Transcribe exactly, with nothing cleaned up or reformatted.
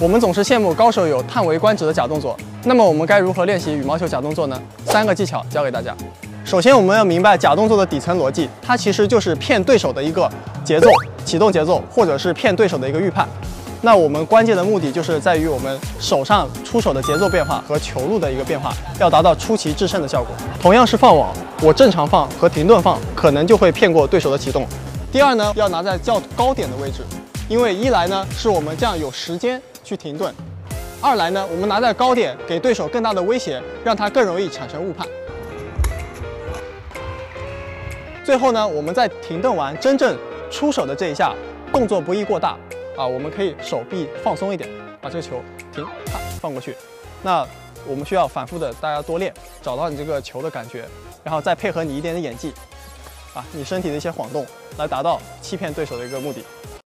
我们总是羡慕高手有叹为观止的假动作，那么我们该如何练习羽毛球假动作呢？三个技巧教给大家。首先，我们要明白假动作的底层逻辑，它其实就是骗对手的一个节奏、启动节奏，或者是骗对手的一个预判。那我们关键的目的就是在于我们手上出手的节奏变化和球路的一个变化，要达到出奇制胜的效果。同样是放网，我正常放和停顿放可能就会骗过对手的启动。第二呢，要拿在较高点的位置，因为一来呢是我们这样有时间去停顿，二来呢我们拿在高点给对手更大的威胁，让他更容易产生误判。最后呢，我们在停顿完真正出手的这一下，动作不宜过大啊，我们可以手臂放松一点，把这个球停，啪放过去。那我们需要反复的大家多练，找到你这个球的感觉，然后再配合你一点点演技，啊，你身体的一些晃动，来达到欺骗对手的一个目的。